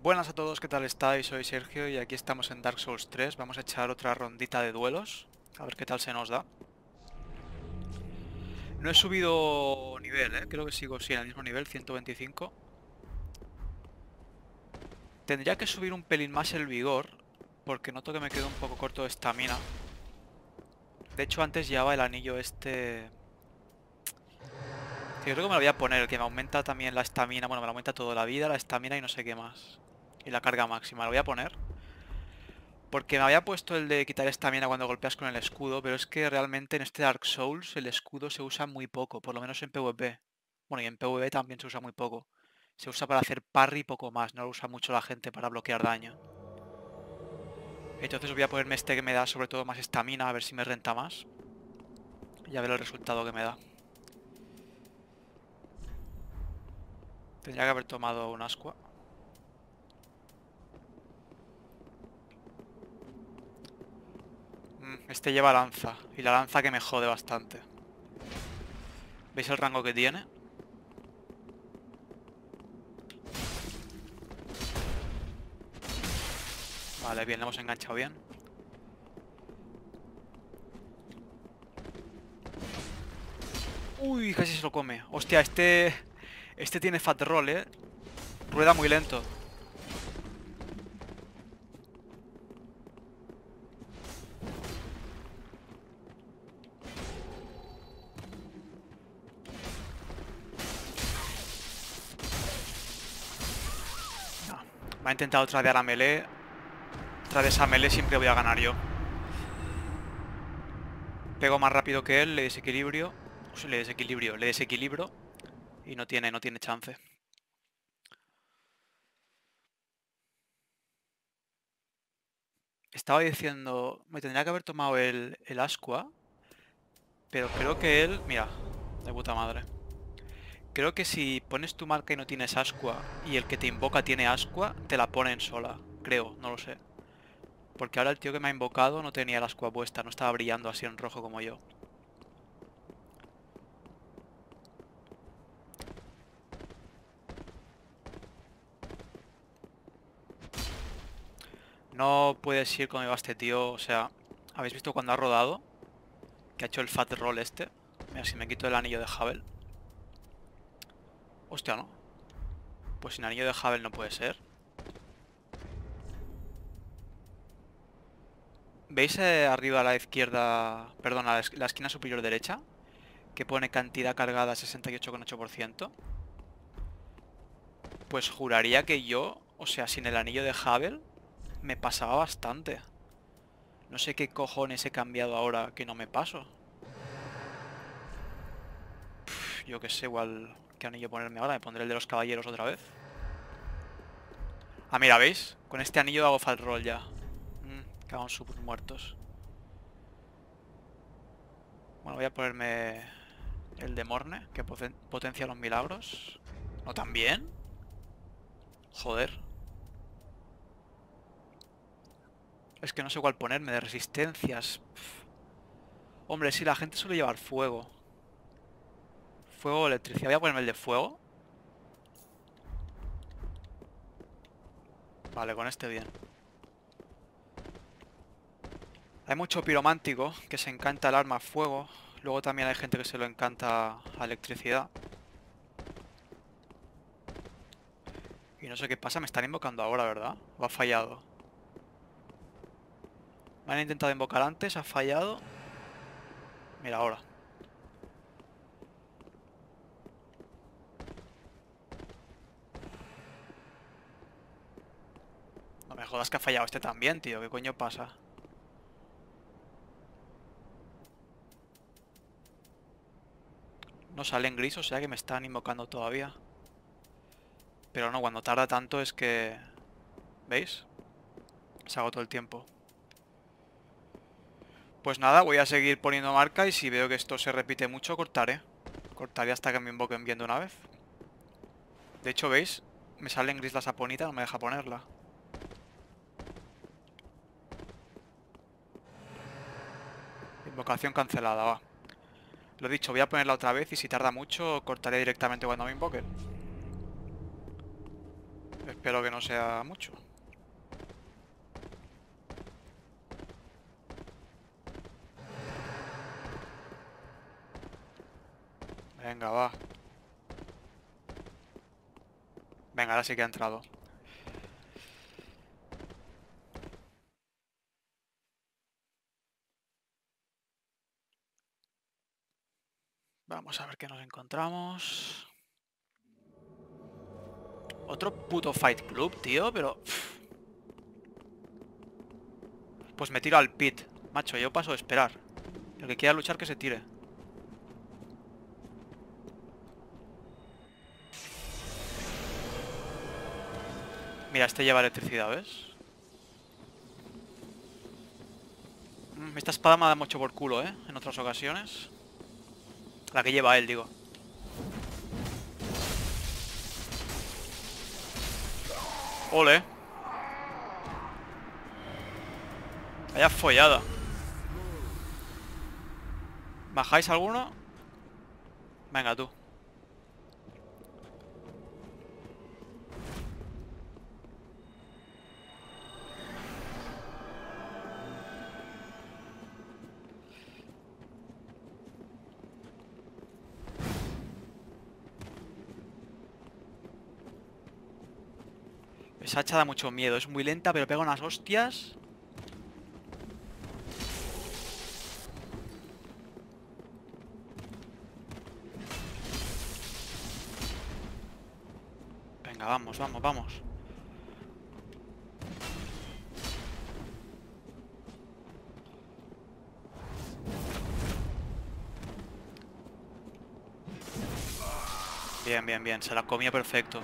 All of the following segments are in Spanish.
Buenas a todos, ¿qué tal estáis? Soy Sergio y aquí estamos en Dark Souls 3. Vamos a echar otra rondita de duelos, a ver qué tal se nos da. No he subido nivel, creo que sigo en el mismo nivel, 125. Tendría que subir un pelín más el vigor, porque noto que me quedo un poco corto de estamina. De hecho, antes llevaba el anillo este... Que creo que me lo voy a poner, el que me aumenta también la estamina. Bueno, me lo aumenta toda la vida, la estamina y no sé qué más. Y la carga máxima, lo voy a poner. Porque me había puesto el de quitar estamina cuando golpeas con el escudo, pero es que realmente en este Dark Souls el escudo se usa muy poco, por lo menos en PvP. Bueno, y en PvE también se usa muy poco. Se usa para hacer parry y poco más, no lo usa mucho la gente para bloquear daño. Entonces voy a ponerme este que me da sobre todo más estamina, a ver si me renta más. Y a ver el resultado que me da. Tendría que haber tomado un ascua. Este lleva lanza, y la lanza que me jode bastante. ¿Veis el rango que tiene? Vale, bien, le hemos enganchado bien. Uy, casi se lo come. Hostia, este tiene fat roll, Rueda muy lento. No. Me ha intentado tradear a melee. Tras de esa melee siempre voy a ganar yo. Pego más rápido que él, le desequilibrio. Uy, le desequilibro. Y no tiene chance. Estaba diciendo... Me tendría que haber tomado el ascua. Pero creo que él... Mira, de puta madre. Creo que si pones tu marca y no tienes ascua y el que te invoca tiene ascua, te la ponen sola. Creo, no lo sé. Porque ahora el tío que me ha invocado no tenía el ascua puesta, no estaba brillando así en rojo como yo. No puedes ir como iba este tío, o sea... ¿Habéis visto cuando ha rodado? Que ha hecho el fat roll este. Mira, si me quito el anillo de Havel. Hostia, ¿no? Pues sin anillo de Havel no puede ser. ¿Veis arriba a la izquierda... Perdón, a la esquina superior derecha? Que pone cantidad cargada 68,8%. Pues juraría que yo, o sea, sin el anillo de Havel, me pasaba bastante. No sé qué cojones he cambiado ahora que no me paso. Yo qué sé, igual qué anillo ponerme ahora. Me pondré el de los caballeros otra vez. Ah, mira, ¿veis? Con este anillo hago fall roll ya. Cago en sus muertos. Bueno, voy a ponerme el de Morne, que potencia los milagros. ¿No también? Joder. Es que no sé cuál ponerme de resistencias. Hombre, sí, la gente suele llevar fuego. Fuego o electricidad. Voy a ponerme el de fuego. Vale, con este bien. Hay mucho piromántico que se encanta el arma a fuego. Luego también hay gente que se lo encanta a electricidad. Y no sé qué pasa, me están invocando ahora, ¿verdad? ¿O ha fallado? Me han intentado invocar antes, ha fallado. Mira ahora. No me jodas que ha fallado este también, tío. ¿Qué coño pasa? No sale en gris, o sea que me están invocando todavía. Pero no, cuando tarda tanto es que... ¿Veis? Se agotó el tiempo. Pues nada, voy a seguir poniendo marca y si veo que esto se repite mucho, cortaré. Cortaré hasta que me invoquen bien de una vez. De hecho, ¿veis? Me sale en gris la saponita, no me deja ponerla. Invocación cancelada, va. Lo dicho, voy a ponerla otra vez y si tarda mucho, cortaré directamente cuando me invoquen. Espero que no sea mucho. Venga, va. Venga, ahora sí que ha entrado. Vamos a ver qué nos encontramos. Otro puto Fight Club, tío, pero... Pues me tiro al pit. Macho, yo paso de esperar. El que quiera luchar que se tire. Mira, este lleva electricidad, ¿ves? Esta espada me ha dado mucho por culo, ¿eh? En otras ocasiones. La que lleva él, digo. Ole. Vaya follada. ¿Bajáis alguno? Venga, tú. Esa hacha da mucho miedo. Es muy lenta, pero pega unas hostias. Venga, vamos, vamos, vamos. Bien, bien, bien. Se la comía perfecto.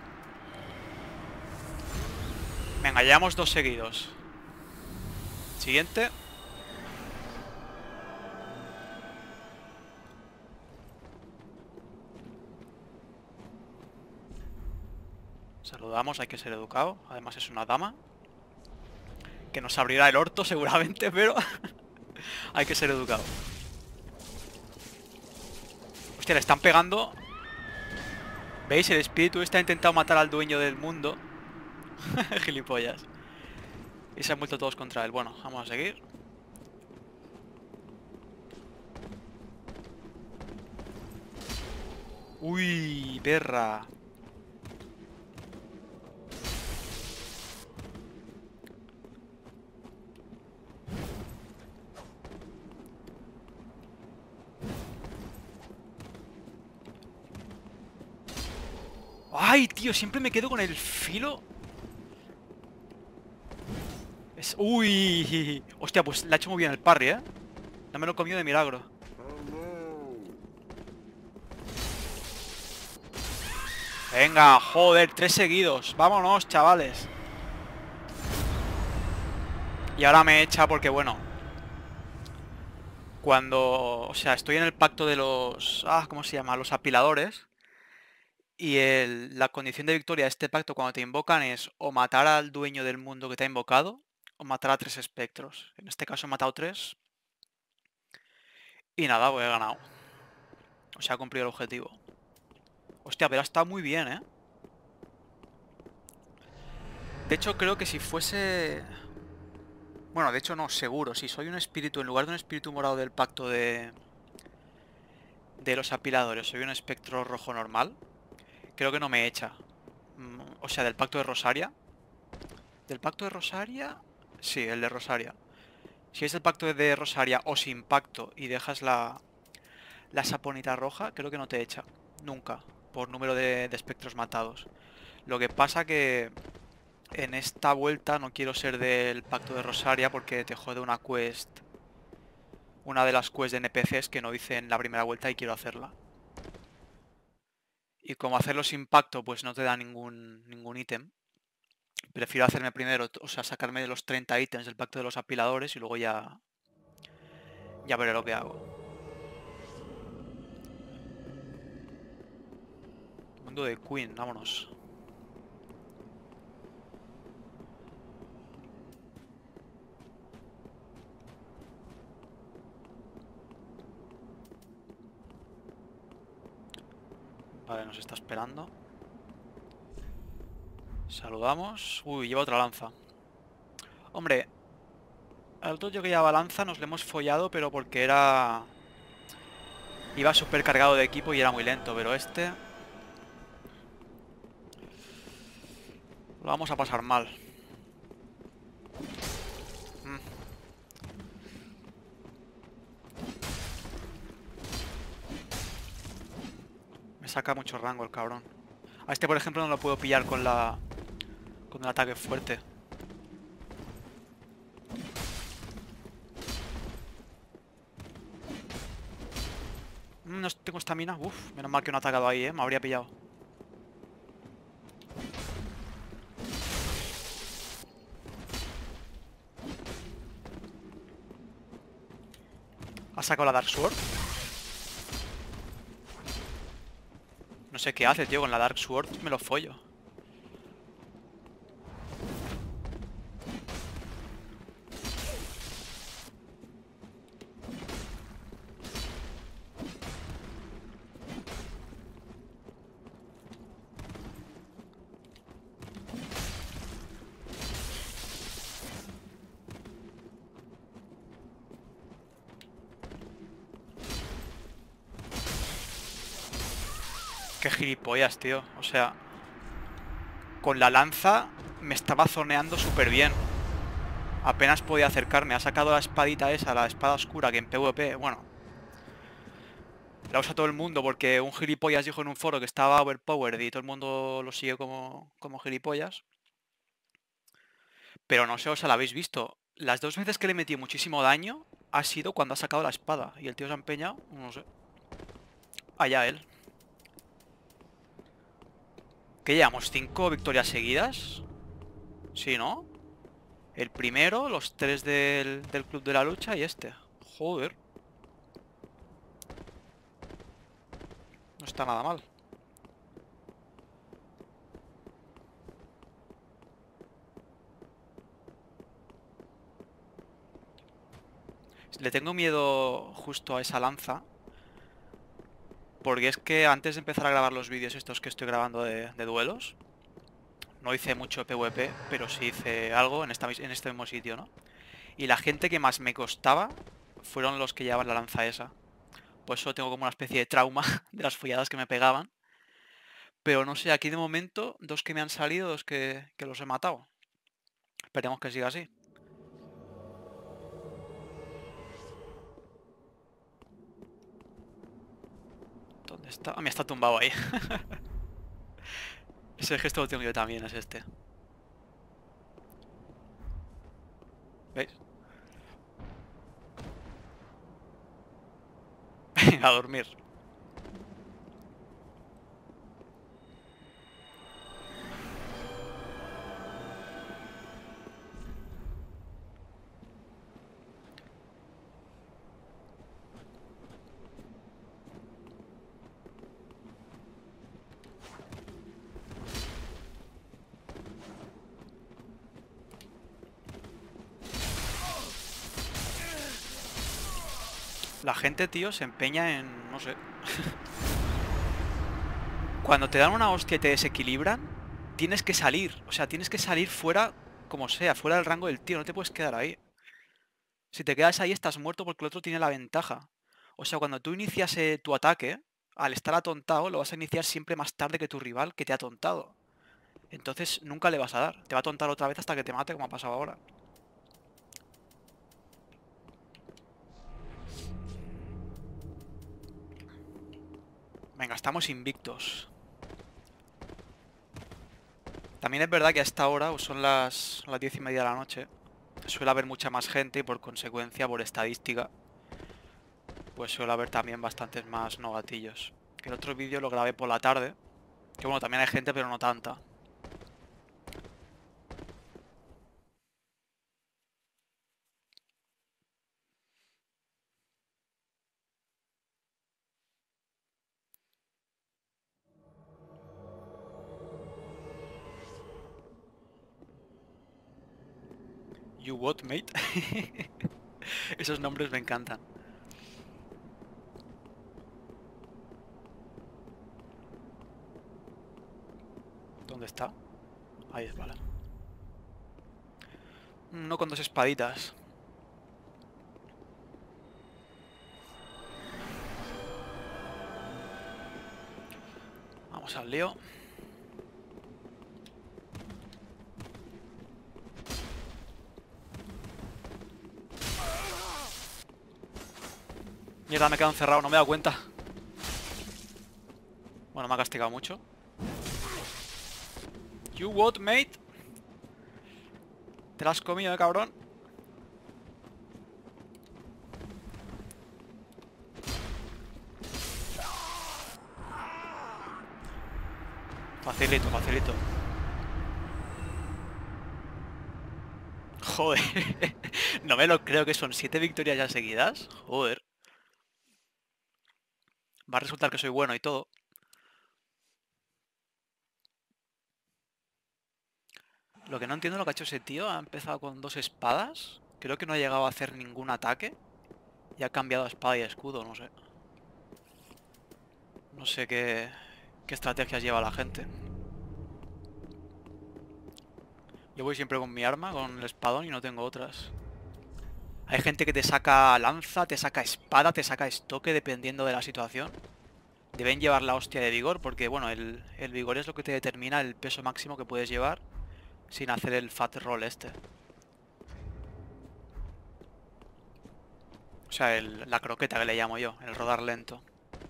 Venga, llevamos 2 seguidos. Siguiente. Saludamos, hay que ser educado. Además es una dama. Que nos abrirá el orto seguramente, pero... hay que ser educado. Hostia, le están pegando. ¿Veis? El espíritu este ha intentado matar al dueño del mundo. Gilipollas. Y se han vuelto todos contra él. Bueno, vamos a seguir. Uy, perra. Ay, tío, siempre me quedo con el filo. Uy. Hostia, pues le ha hecho muy bien el parry, ¿eh? No me lo he comido de milagro. Venga, joder, 3 seguidos. Vámonos, chavales. Y ahora me echa porque, bueno, cuando... O sea, estoy en el pacto de los... ¿cómo se llama? Los apiladores. Y la condición de victoria de este pacto cuando te invocan es o matar al dueño del mundo que te ha invocado o matar a 3 espectros. En este caso he matado 3 y nada, pues he ganado. O sea, he cumplido el objetivo. Hostia, pero ha estado muy bien, ¿eh? De hecho, creo que si fuese... Bueno, de hecho no, seguro. Si soy un espíritu, en lugar de un espíritu morado del pacto de los apiladores, soy un espectro rojo normal, creo que no me echa. O sea, del pacto de Rosaria. ¿Del pacto de Rosaria? Sí, el de Rosaria. Si es el pacto de Rosaria o sin pacto y dejas la saponita roja, creo que no te echa. Nunca. Por número de espectros matados. Lo que pasa que en esta vuelta no quiero ser del pacto de Rosaria porque te jode una quest. Una de las quests de NPCs que no hice en la primera vuelta y quiero hacerla. Y como hacerlo sin pacto pues no te da ningún ítem. Prefiero hacerme primero, o sea, sacarme de los 30 ítems del pacto de los apiladores y luego ya veré lo que hago. Mundo de Queen, vámonos. Vale, nos está esperando. Saludamos. Uy, lleva otra lanza. Hombre, al otro tío que llevaba lanza nos lo hemos follado, pero porque era... Iba súper cargado de equipo y era muy lento, pero este... Lo vamos a pasar mal. Mm, Me saca mucho rango el cabrón. A este, por ejemplo, no lo puedo pillar con la... Con el ataque fuerte. No tengo estamina. Uf, menos mal que no ha atacado ahí, me habría pillado. ¿Ha sacado la Dark Sword? No sé qué hace, tío, con la Dark Sword me lo follo. Qué gilipollas, tío. O sea, con la lanza me estaba zoneando súper bien. Apenas podía acercarme. Ha sacado la espadita esa, la espada oscura, que en PvP, bueno, la usa todo el mundo porque un gilipollas dijo en un foro que estaba overpowered y todo el mundo lo sigue como gilipollas. Pero no sé, o sea, la habéis visto. Las dos veces que le metí muchísimo daño ha sido cuando ha sacado la espada. Y el tío se ha empeñado, no sé. Allá él. ¿Qué llevamos? ¿5 victorias seguidas? Sí, ¿no? El primero, los 3 del Club de la Lucha y este. Joder. No está nada mal. Le tengo miedo justo a esa lanza. Porque es que antes de empezar a grabar los vídeos estos que estoy grabando de duelos, no hice mucho PvP, pero sí hice algo en este mismo sitio, ¿no? Y la gente que más me costaba fueron los que llevaban la lanza esa. Por eso tengo como una especie de trauma de las folladas que me pegaban. Pero no sé, aquí de momento, dos que me han salido, dos que los he matado. Esperemos que siga así. ¿Dónde está? Ah, me está tumbado ahí. Ese gesto lo tengo yo también, es este. ¿Veis? Venga, a dormir. La gente, tío, se empeña en... no sé. Cuando te dan una hostia y te desequilibran, tienes que salir. O sea, tienes que salir fuera, como sea, fuera del rango del tío. No te puedes quedar ahí. Si te quedas ahí estás muerto porque el otro tiene la ventaja. O sea, cuando tú inicias tu ataque, al estar atontado, lo vas a iniciar siempre más tarde que tu rival que te ha atontado. Entonces nunca le vas a dar. Te va a tontar otra vez hasta que te mate, como ha pasado ahora. Venga, estamos invictos. También es verdad que a esta hora, o son las 10:30 de la noche, suele haber mucha más gente y por consecuencia, por estadística, pues suele haber también bastantes más novatillos. Que el otro vídeo lo grabé por la tarde, que bueno, también hay gente, pero no tanta. You what, mate? Esos nombres me encantan. ¿Dónde está? Ahí es, vale. No con dos espaditas. Vamos al lío. Mierda, me he quedado encerrado, no me he dado cuenta. Bueno, me ha castigado mucho. You what, mate? Te la has comido, cabrón. Facilito, facilito. Joder. No me lo creo que son 7 victorias ya seguidas. Joder. Va a resultar que soy bueno y todo. Lo que no entiendo lo que ha hecho ese tío. Ha empezado con 2 espadas. Creo que no ha llegado a hacer ningún ataque. Y ha cambiado a espada y escudo, no sé. No sé qué estrategias lleva la gente. Yo voy siempre con mi arma, con el espadón y no tengo otras. Hay gente que te saca lanza, te saca espada, te saca estoque dependiendo de la situación. Deben llevar la hostia de vigor porque, bueno, el vigor es lo que te determina el peso máximo que puedes llevar sin hacer el fat roll este. O sea, la croqueta que le llamo yo, el rodar lento.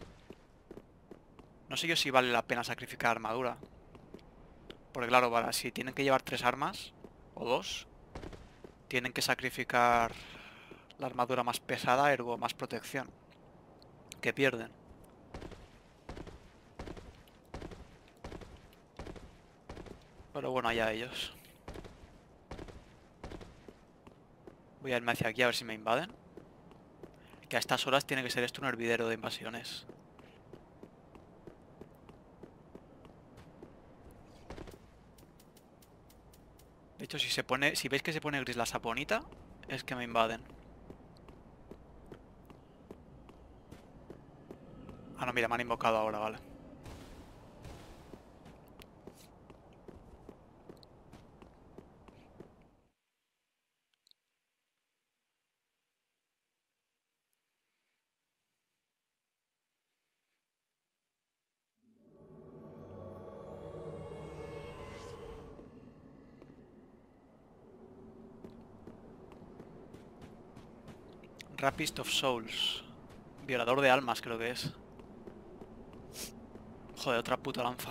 No sé yo si vale la pena sacrificar armadura. Porque claro, si tienen que llevar 3 armas, o 2, tienen que sacrificar la armadura más pesada, ergo más protección. Que pierden. Pero bueno, allá ellos. Voy a irme hacia aquí a ver si me invaden. Que a estas horas tiene que ser esto un hervidero de invasiones. De hecho, si veis que se pone gris la saponita, es que me invaden. Ah, no, mira, me han invocado ahora, vale. Rapist of Souls. Violador de almas, creo que es. Joder, otra puta lanza.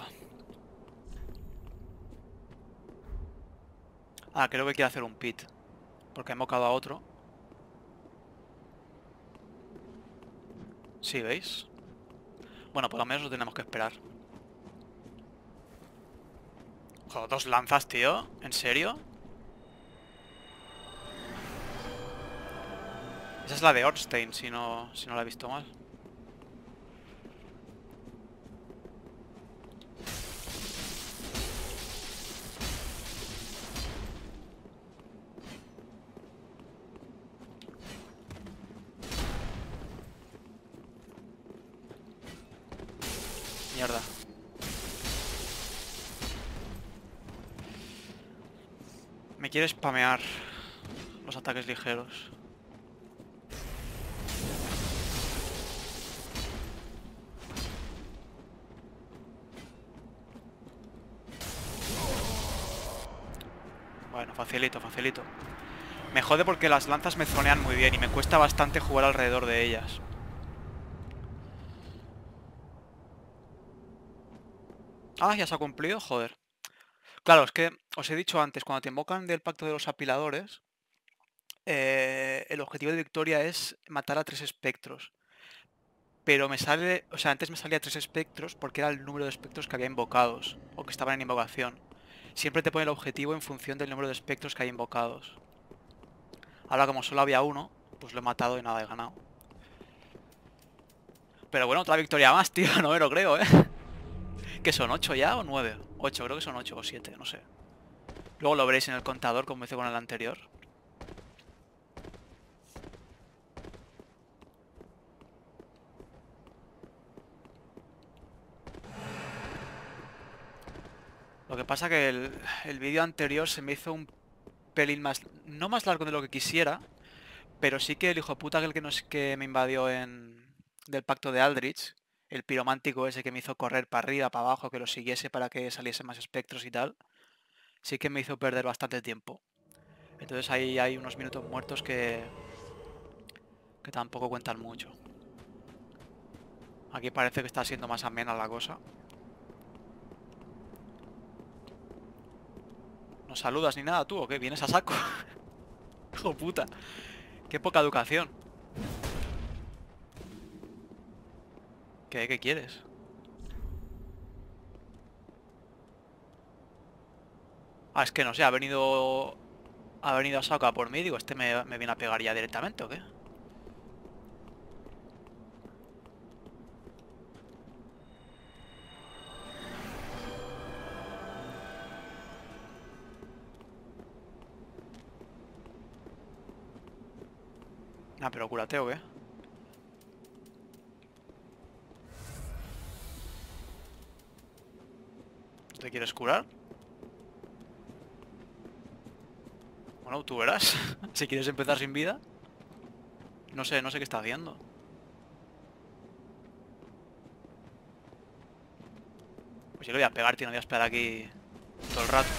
Ah, creo que quiere hacer un pit. Porque ha invocado a otro. Sí, ¿veis? Bueno, por lo menos lo tenemos que esperar. Joder, 2 lanzas, tío. ¿En serio? Esa es la de Ornstein, si no la he visto mal. Mierda. Me quiere spamear los ataques ligeros. Bueno, facilito, facilito. Me jode porque las lanzas me zonean muy bien y me cuesta bastante jugar alrededor de ellas. Ah, ya se ha cumplido, joder. Claro, es que os he dicho antes, cuando te invocan del pacto de los apiladores, el objetivo de victoria es matar a 3 espectros. Pero me sale, o sea, antes me salía 3 espectros porque era el número de espectros que había invocados o que estaban en invocación. Siempre te pone el objetivo en función del número de espectros que hay invocados. Ahora como solo había uno, pues lo he matado y nada, he ganado. Pero bueno, otra victoria más, tío, no me lo creo, ¿eh? ¿Qué son? ¿8 ya o 9? 8, creo que son 8 o 7, no sé. Luego lo veréis en el contador como hice con el anterior. Lo que pasa que el vídeo anterior se me hizo un pelín más... No más largo de lo que quisiera, pero sí que el hijo de puta que el que, nos, que me invadió del pacto de Aldrich, el piromántico ese que me hizo correr para arriba, para abajo, que lo siguiese para que saliese más espectros y tal, sí que me hizo perder bastante tiempo. Entonces ahí hay unos minutos muertos que tampoco cuentan mucho. Aquí parece que está siendo más amena la cosa. ¿No saludas ni nada tú o qué? ¿Vienes a saco? Hijo puta. Qué poca educación. ¿Qué quieres? Ah, es que no sé, ha venido... Ha venido a saco a por mí. Digo, me viene a pegar ya directamente o qué. Ah, pero cúrate o qué. ¿Te quieres curar? Bueno, tú verás. Si quieres empezar sin vida. No sé qué está haciendo. Pues yo le voy a pegar, tío, no voy a esperar aquí todo el rato.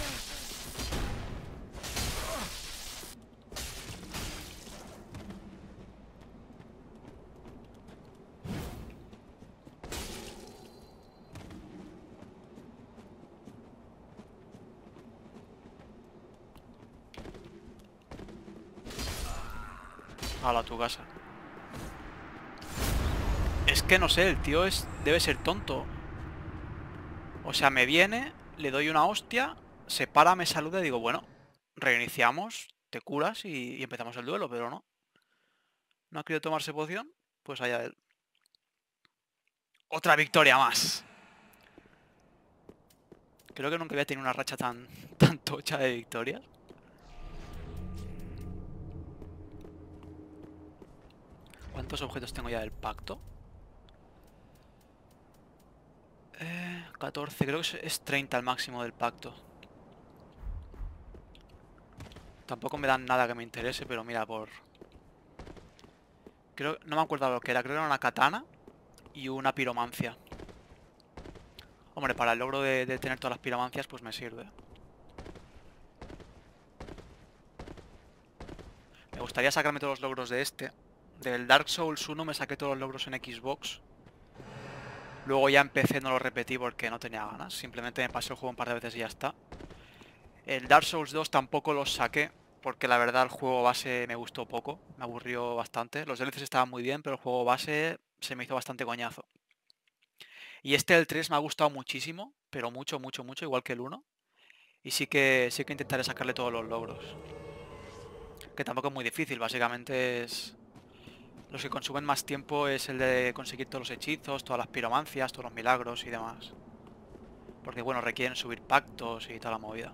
A tu casa. Es que no sé, el tío debe ser tonto. O sea, me viene, le doy una hostia, se para, me saluda y digo, bueno, reiniciamos, te curas y empezamos el duelo, pero no. ¿No ha querido tomarse poción? Pues allá él. Otra victoria más. Creo que nunca había tenido una racha tan tocha de victorias. ¿Cuántos objetos tengo ya del pacto? 14, creo que es 30 el máximo del pacto. Tampoco me dan nada que me interese, pero mira, no me acuerdo lo que era, creo que era una katana y una piromancia. Hombre, para el logro de tener todas las piromancias, pues me sirve. Me gustaría sacarme todos los logros de este. Del Dark Souls 1 me saqué todos los logros en Xbox. Luego ya empecé, no lo repetí porque no tenía ganas. Simplemente me pasé el juego un par de veces y ya está. El Dark Souls 2 tampoco los saqué porque la verdad el juego base me gustó poco. Me aburrió bastante. Los DLCs estaban muy bien, pero el juego base se me hizo bastante coñazo. Y este, el 3, me ha gustado muchísimo, pero mucho, mucho, mucho, igual que el 1. Y sí que intentaré sacarle todos los logros. Que tampoco es muy difícil, básicamente es... Los que consumen más tiempo es el de conseguir todos los hechizos, todas las piromancias, todos los milagros y demás. Porque bueno, requieren subir pactos y toda la movida.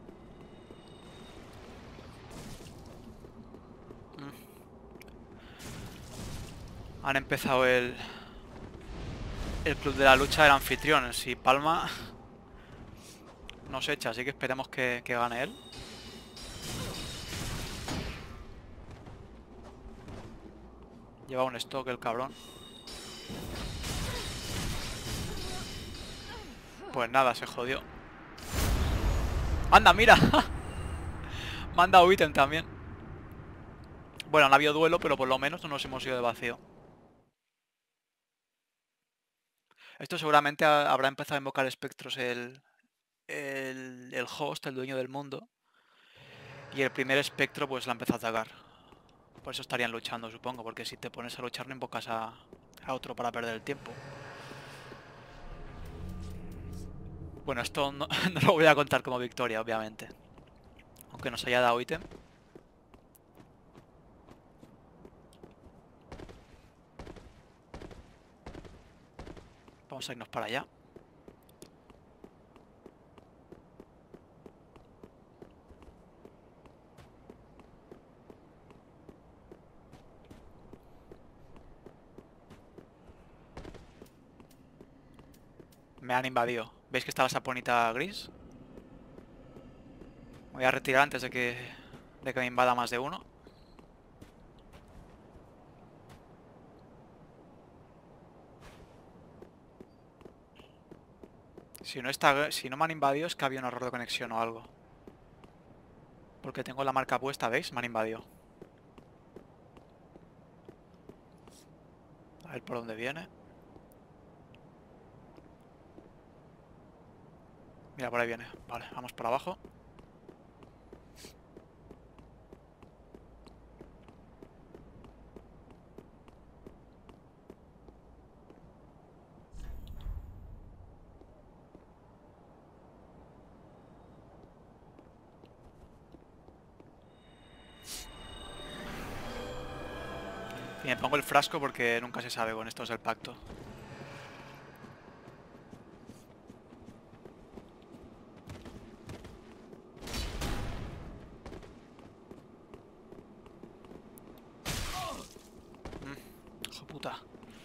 Han empezado el club de la lucha del anfitrión. Si palma nos echa, así que esperemos que gane él. Lleva un stock el cabrón. Pues nada, se jodió. ¡Anda, mira! Me han dado ítem también. Bueno, no ha habido duelo, pero por lo menos no nos hemos ido de vacío. Esto seguramente habrá empezado a invocar espectros el host, el dueño del mundo. Y el primer espectro pues la empezó a atacar. Por eso estarían luchando, supongo, porque si te pones a luchar no invocas a otro para perder el tiempo. Bueno, esto no, no lo voy a contar como victoria, obviamente. Aunque nos haya dado ítem. Vamos a irnos para allá. Me han invadido. ¿Veis que está la saponita gris? Me voy a retirar antes de que me invada más de uno. Si no me han invadido es que había un error de conexión o algo. Porque tengo la marca puesta, ¿veis? Me han invadido. A ver por dónde viene. Mira, por ahí viene. Vale, vamos por abajo. Y me pongo el frasco porque nunca se sabe con estos del pacto. Hijo puta.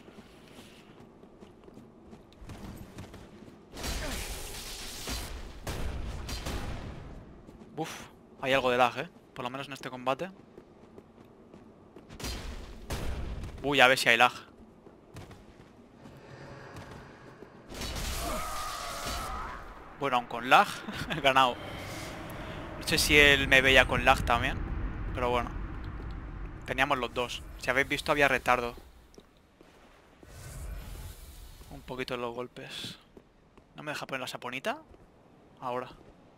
Uf, hay algo de lag, ¿eh? Por lo menos en este combate. Uy, a ver si hay lag. Bueno, aun con lag, he ganado. No sé si él me veía con lag también. Pero bueno. Teníamos los dos. Si habéis visto había retardo. Un poquito en los golpes. ¿No me deja poner la saponita? Ahora.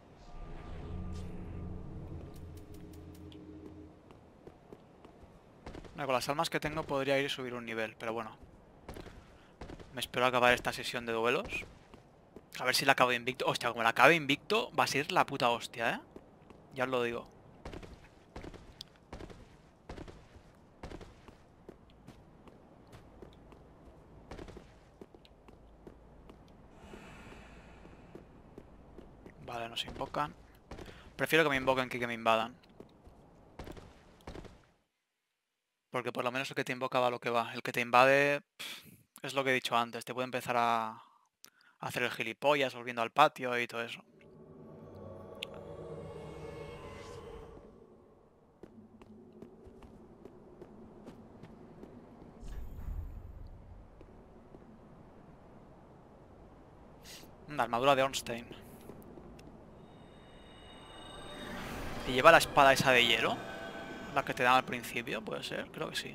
Bueno, con las almas que tengo podría ir y subir un nivel, pero bueno. Me espero acabar esta sesión de duelos. A ver si la acabo invicto. Hostia, como la acabe invicto, va a ser la puta hostia, ¿eh? Ya os lo digo. Vale, nos invocan. Prefiero que me invoquen que me invadan. Porque por lo menos el que te invoca va a lo que va. El que te invade, es lo que he dicho antes. Te puede empezar a hacer el gilipollas volviendo al patio y todo eso. Una armadura de Ornstein. ¿Y lleva la espada esa de hielo? La que te dan al principio, puede ser, creo que sí.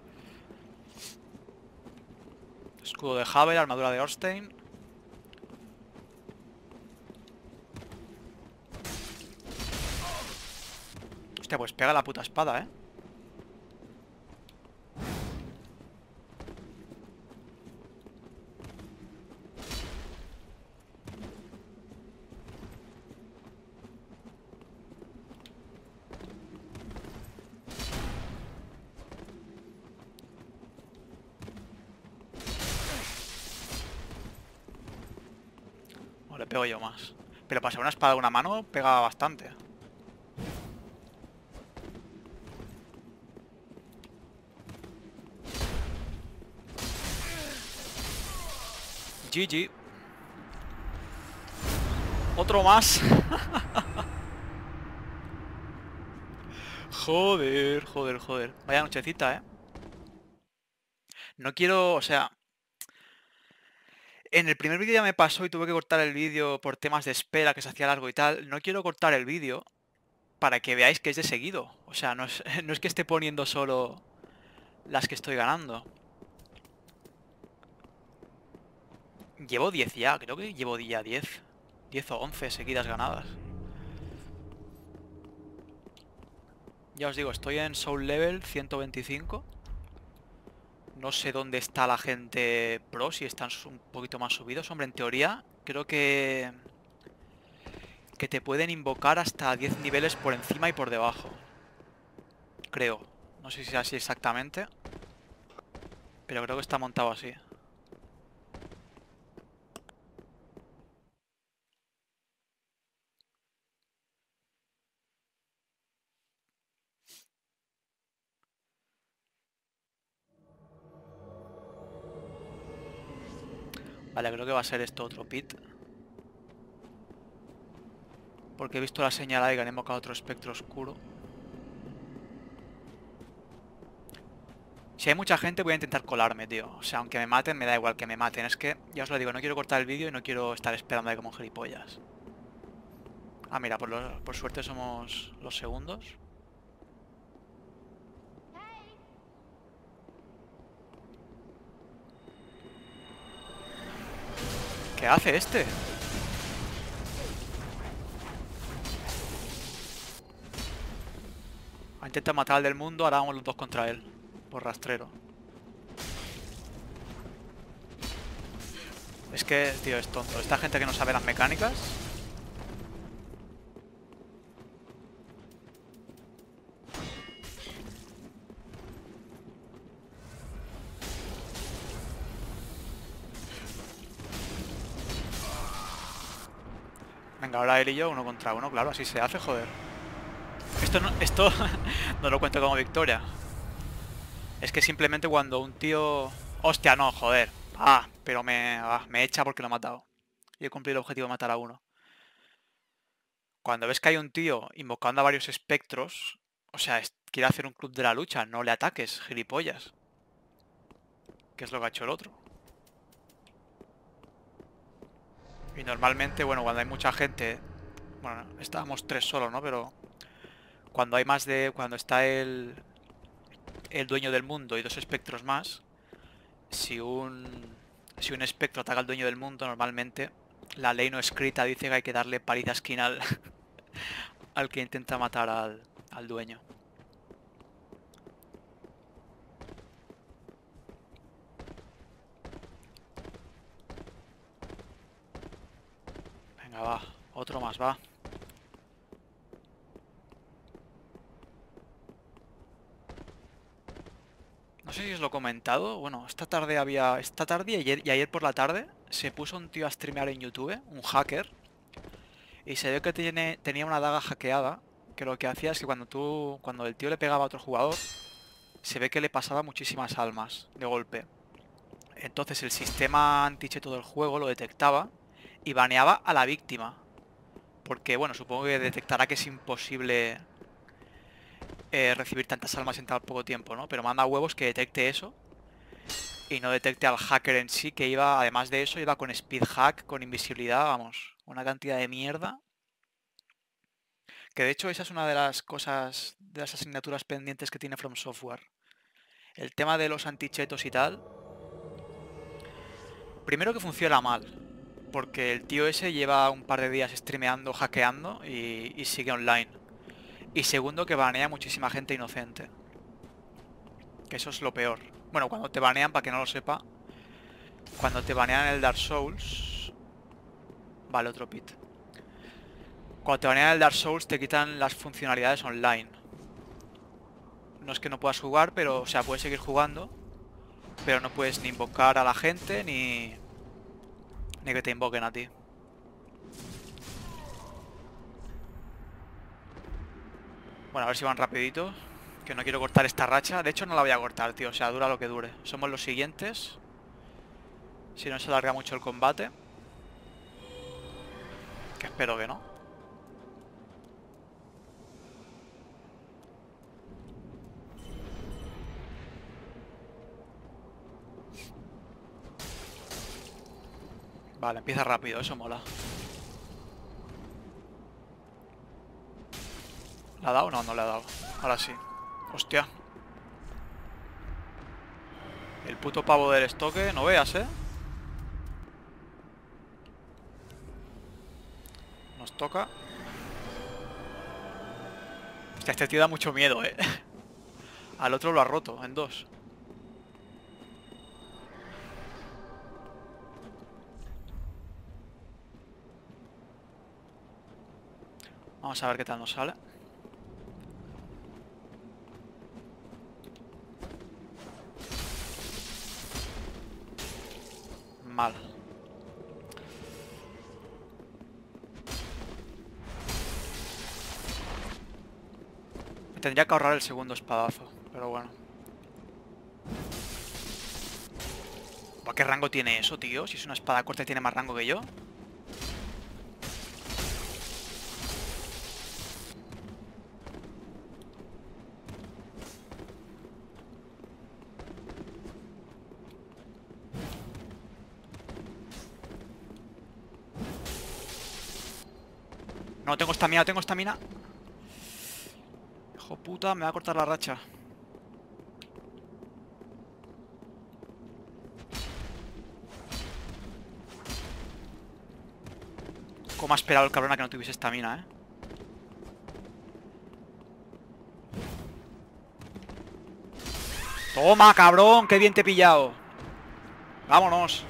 Escudo de Havel, armadura de Ornstein. Hostia, pues pega la puta espada, ¿eh? O le pego yo más. Pero para ser una espada de una mano, pega bastante. GG. Otro más. Joder, joder, joder. Vaya nochecita, ¿eh? No quiero, o sea... En el primer vídeo ya me pasó y tuve que cortar el vídeo por temas de espera, que se hacía largo y tal. No quiero cortar el vídeo para que veáis que es de seguido. O sea, no es, no es que esté poniendo solo las que estoy ganando. Llevo 10 ya, creo que llevo ya 10. 10 o 11 seguidas ganadas. Ya os digo, estoy en Soul Level 125. No sé dónde está la gente pro, si están un poquito más subidos. Hombre, en teoría, creo que te pueden invocar hasta 10 niveles por encima y por debajo. Creo. No sé si es así exactamente, pero creo que está montado así. Vale, creo que va a ser esto otro pit. Porque he visto la señal ahí que han invocado otro espectro oscuro. Si hay mucha gente voy a intentar colarme, tío. O sea, aunque me maten, me da igual que me maten. Es que, ya os lo digo, no quiero cortar el vídeo y no quiero estar esperando ahí como gilipollas. Ah, mira, por suerte somos los segundos. ¿Qué hace este? Ha intentado matar al del mundo, ahora vamos los dos contra él. Por rastrero. Es que, tío, es tonto. Esta gente que no sabe las mecánicas. Venga, ahora él y yo, uno contra uno. Claro, así se hace, joder. Esto no lo cuento como victoria. Es que simplemente cuando un tío... Hostia, no, joder. Pero me echa porque lo he matado. Y he cumplido el objetivo de matar a uno. Cuando ves que hay un tío invocando a varios espectros, o sea, quiere hacer un club de la lucha, no le ataques, gilipollas. ¿Qué es lo que ha hecho el otro? Y normalmente, bueno, cuando hay mucha gente... Bueno, estábamos tres solos, ¿no? Pero cuando hay más de... Cuando está el dueño del mundo y dos espectros más, si un espectro ataca al dueño del mundo, normalmente la ley no escrita dice que hay que darle paliza esquina al que intenta matar al dueño. Venga, va. Otro más, va. No sé si os lo he comentado. Bueno, esta tarde y ayer por la tarde se puso un tío a streamear en YouTube, un hacker, y se ve que tenía una daga hackeada, que lo que hacía es que cuando el tío le pegaba a otro jugador, se ve que le pasaba muchísimas almas de golpe. Entonces el sistema anticheto del juego lo detectaba y baneaba a la víctima. Porque, bueno, supongo que detectará que es imposible recibir tantas almas en tan poco tiempo, ¿no? Pero manda huevos que detecte eso y no detecte al hacker en sí, que iba, además de eso, iba con speed hack, con invisibilidad, vamos, una cantidad de mierda. Que de hecho esa es una de las cosas, de las asignaturas pendientes que tiene From Software. El tema de los antichetos y tal. Primero que funciona mal, porque el tío ese lleva un par de días streameando, hackeando y sigue online. Y segundo que banea muchísima gente inocente. Que eso es lo peor. Bueno, cuando te banean, para que no lo sepa, cuando te banean en el Dark Souls... Vale, otro pit. Cuando te banean en el Dark Souls te quitan las funcionalidades online. No es que no puedas jugar, pero, o sea, puedes seguir jugando, pero no puedes ni invocar a la gente, ni que te invoquen a ti. Bueno, a ver si van rapidito, que no quiero cortar esta racha. De hecho no la voy a cortar, tío, o sea, dura lo que dure. Somos los siguientes. Si no se alarga mucho el combate. Que espero que no. Vale, empieza rápido, eso mola. ¿Le ha dado? No, no le ha dado. Ahora sí. Hostia. El puto pavo del estoque, no veas, ¿eh? Nos toca. Hostia, este tío da mucho miedo, ¿eh? Al otro lo ha roto en dos. Vamos a ver qué tal nos sale. Mal. Me tendría que ahorrar el segundo espadazo, pero bueno. ¿Para qué rango tiene eso, tío? Si es una espada corta y tiene más rango que yo. no, tengo estamina, tengo estamina. Hijo puta, me va a cortar la racha. ¿Cómo ha esperado el cabrón a que no tuviese estamina, eh? Toma, cabrón, qué bien te he pillado. Vámonos.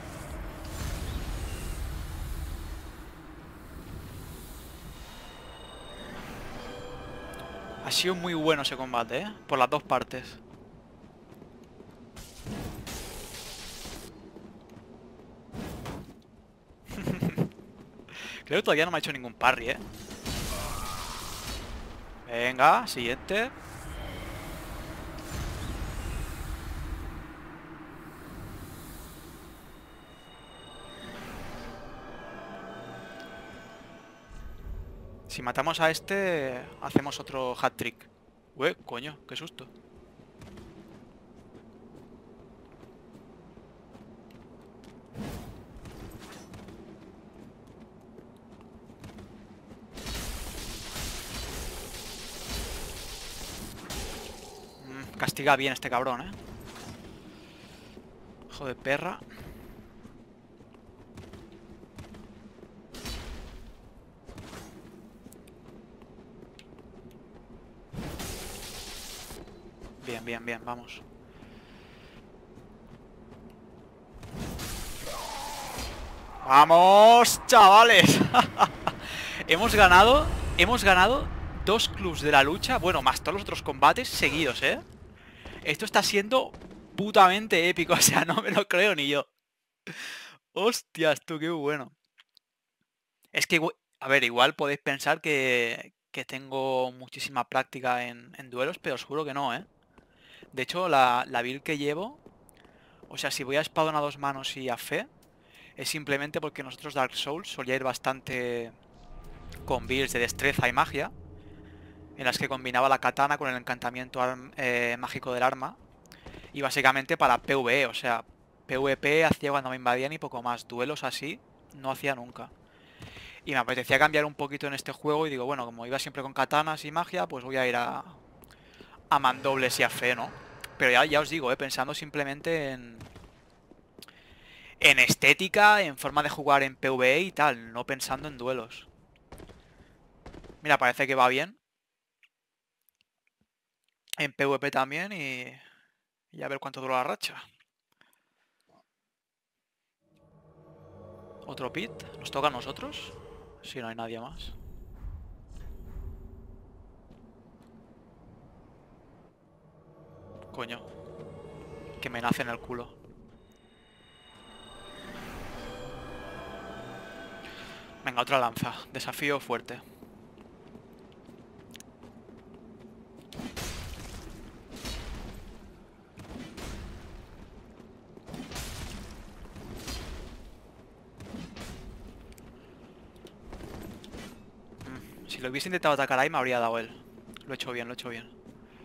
Ha sido muy bueno ese combate, ¿eh? Por las dos partes. Creo que todavía no me ha hecho ningún parry, ¿eh? Venga, siguiente. Si matamos a este, hacemos otro hat-trick. Ué, coño, qué susto. Castiga bien este cabrón, ¿eh? Hijo de perra. Bien, bien, bien, vamos. ¡Vamos, chavales! Hemos ganado 2 clubs de la lucha. Bueno, más todos los otros combates seguidos, ¿eh? Esto está siendo putamente épico. O sea, no me lo creo ni yo. Hostias, tú, qué bueno. Es que, a ver, igual podéis pensar que tengo muchísima práctica en duelos, pero os juro que no, ¿eh? De hecho, la build que llevo, o sea, si voy a espadón a 2 manos y a fe, es simplemente porque nosotros Dark Souls solía ir bastante con builds de destreza y magia, en las que combinaba la katana con el encantamiento mágico del arma, y básicamente para PvE, o sea, PvP hacía cuando me invadían y poco más, duelos así no hacía nunca. Y me apetecía cambiar un poquito en este juego y digo, bueno, como iba siempre con katanas y magia, pues voy a ir a mandobles y a fe, ¿no? Pero ya os digo, pensando simplemente en estética, en forma de jugar en PvE y tal, no pensando en duelos. Mira, parece que va bien. En PvP también y a ver cuánto dura la racha. ¿Otro pit? ¿Nos toca a nosotros? Si no hay nadie más. Coño. Que me nace en el culo. Venga, otra lanza. Desafío fuerte. Si lo hubiese intentado atacar ahí me habría dado él. Lo he hecho bien, lo he hecho bien.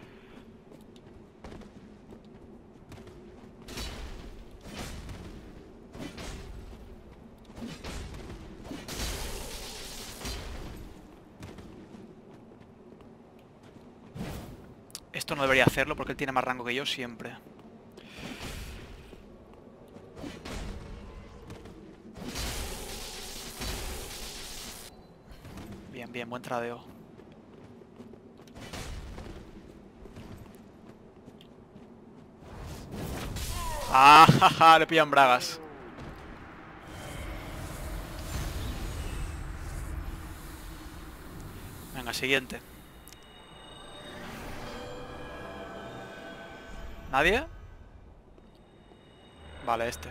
Esto no debería hacerlo porque él tiene más rango que yo siempre. Bien, bien, buen tradeo. ¡Ah, jaja! Le pillan bragas. Venga, siguiente. ¿Nadie? Vale, este.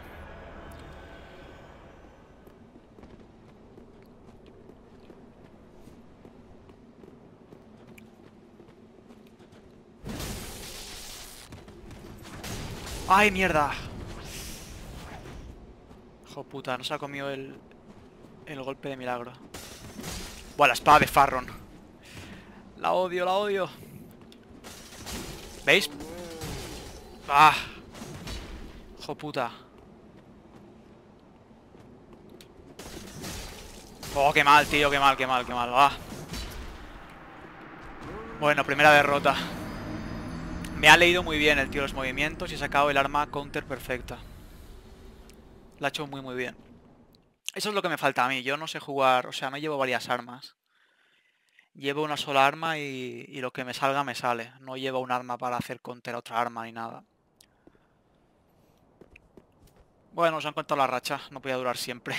¡Ay, mierda! Hijo puta, no se ha comido el golpe de milagro. Buah, la espada de Farron. La odio, la odio. ¿Veis? ¡Ah! Hijo puta. Oh, qué mal, tío, qué mal, qué mal, qué mal. ¡Ah! Bueno, primera derrota. Me ha leído muy bien el tío los movimientos y he sacado el arma counter perfecta. La ha hecho muy muy bien. Eso es lo que me falta a mí. Yo no sé jugar, o sea, no llevo varias armas. Llevo una sola arma y lo que me salga me sale. No llevo un arma para hacer counter a otra arma ni nada. Bueno, os han contado la racha. No podía durar siempre.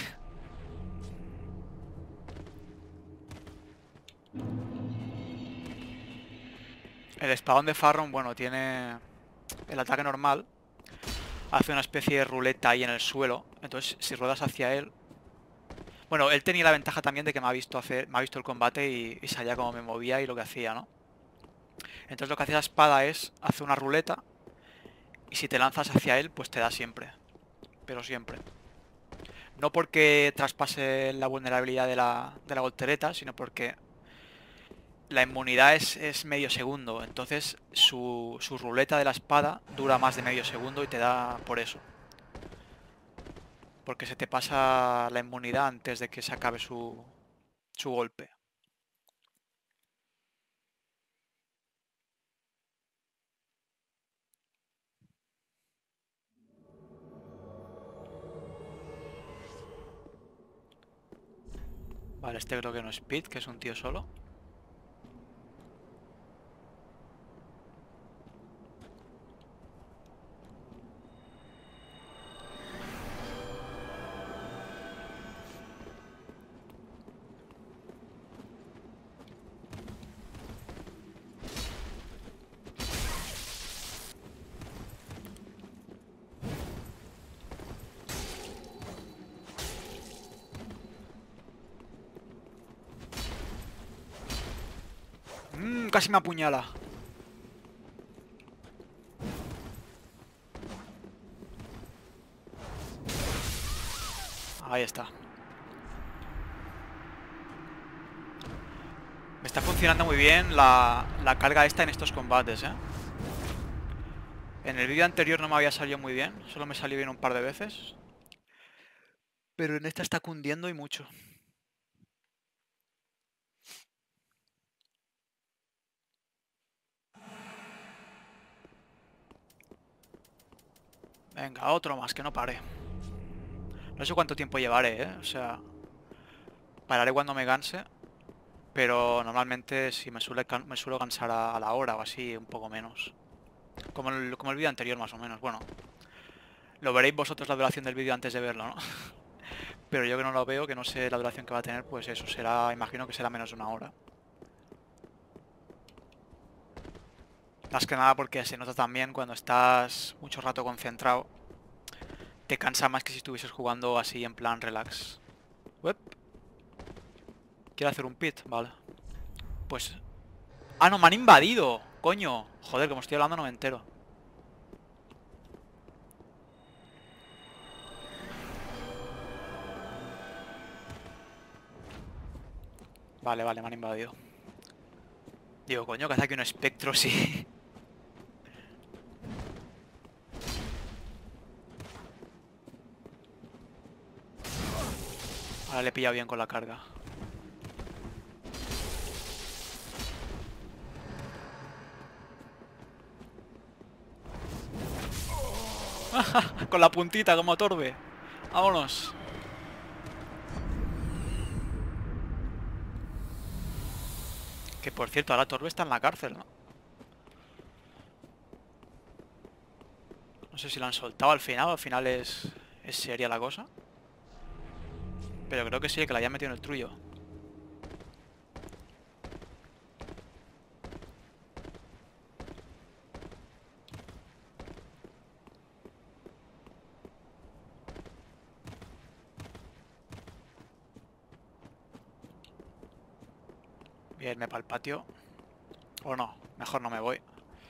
El espadón de Farron, bueno, tiene el ataque normal. Hace una especie de ruleta ahí en el suelo. Entonces, si ruedas hacia él... Bueno, él tenía la ventaja también de que me ha visto el combate y sabía cómo me movía y lo que hacía, ¿no? Entonces lo que hace la espada es, hace una ruleta y si te lanzas hacia él, pues te da siempre. Pero siempre. No porque traspase la vulnerabilidad de la voltereta, sino porque la inmunidad es medio segundo. Entonces su ruleta de la espada dura más de medio segundo y te da por eso. Porque se te pasa la inmunidad antes de que se acabe su golpe. Vale, este creo que no es Pete, que es un tío solo. Casi me apuñala. Ahí está. Me está funcionando muy bien la carga esta en estos combates, ¿eh? En el vídeo anterior no me había salido muy bien, solo me salió bien un par de veces. Pero en esta está cundiendo y mucho. Venga, otro más, que no pare. No sé cuánto tiempo llevaré, ¿eh? O sea, pararé cuando me canse. Pero normalmente si me suelo cansar a la hora o así, un poco menos. Como el vídeo anterior más o menos. Bueno, lo veréis vosotros la duración del vídeo antes de verlo, ¿no? Pero yo que no lo veo, que no sé la duración que va a tener, pues eso será, imagino que será menos de una hora. Más que nada porque se nota también cuando estás mucho rato concentrado. Te cansa más que si estuvieses jugando así en plan relax. Uep. Quiero hacer un pit, vale. Pues... ¡Ah, no! ¡Me han invadido! ¡Coño! Joder, como estoy hablando no me entero. Vale, vale, me han invadido. Digo, coño, que hace aquí un espectro, sí. Ahora le he pillado bien con la carga. Con la puntita, como Torbe. Vámonos. Que por cierto, ahora Torbe está en la cárcel, ¿no? No sé si lo han soltado al final es seria la cosa. Pero creo que sí, que la hayan metido en el trullo. Voy a irme para el patio. O no, mejor no me voy.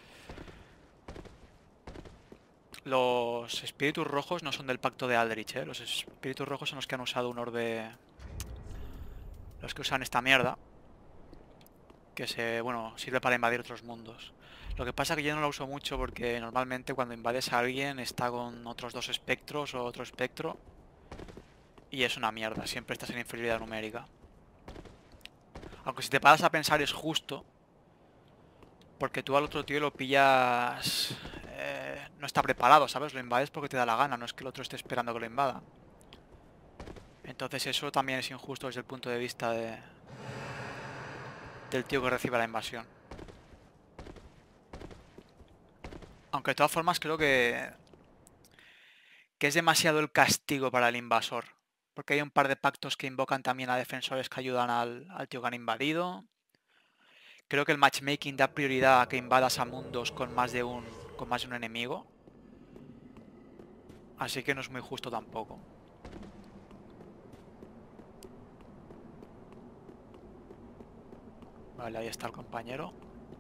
Los espíritus rojos no son del pacto de Aldrich, ¿eh? Los espíritus rojos son los que han usado un orbe... Los que usan esta mierda. Que bueno, sirve para invadir otros mundos. Lo que pasa es que yo no lo uso mucho porque normalmente cuando invades a alguien está con otros dos espectros o otro espectro. Y es una mierda, siempre estás en inferioridad numérica. Aunque si te paras a pensar es justo. Porque tú al otro tío lo pillas... no está preparado, ¿sabes? Lo invades porque te da la gana, no es que el otro esté esperando que lo invada. Entonces eso también es injusto desde el punto de vista del tío que recibe la invasión. Aunque de todas formas creo que es demasiado el castigo para el invasor. Porque hay un par de pactos que invocan también a defensores que ayudan al tío que han invadido. Creo que el matchmaking da prioridad a que invadas a mundos con más de un enemigo. Así que no es muy justo tampoco. Vale, ahí está el compañero.